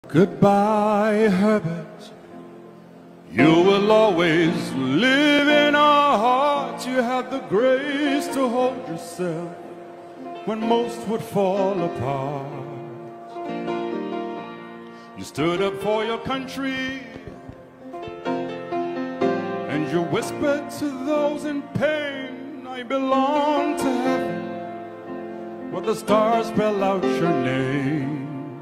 Goodbye, Herbert. You will always live in our hearts. You had the grace to hold yourself when most would fall apart. You stood up for your country, and you whispered to those in pain, I belong to heaven, where the stars spell out your name.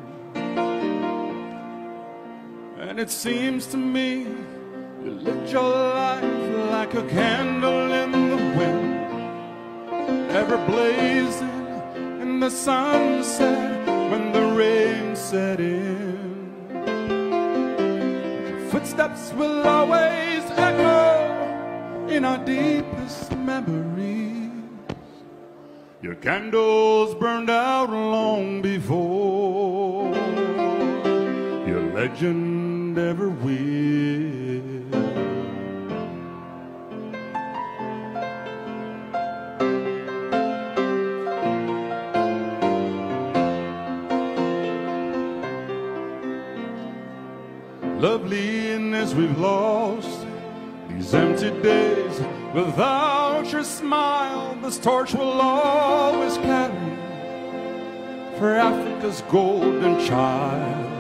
And it seems to me you lived your life like a candle in the wind, ever blazing in the sunset when the rain set in. Your footsteps will always echo in our deepest memories. Your candles burned out long before your legend ever will. Loveliness we've lost, these empty days without your smile. This torch will always carry for Africa's golden child.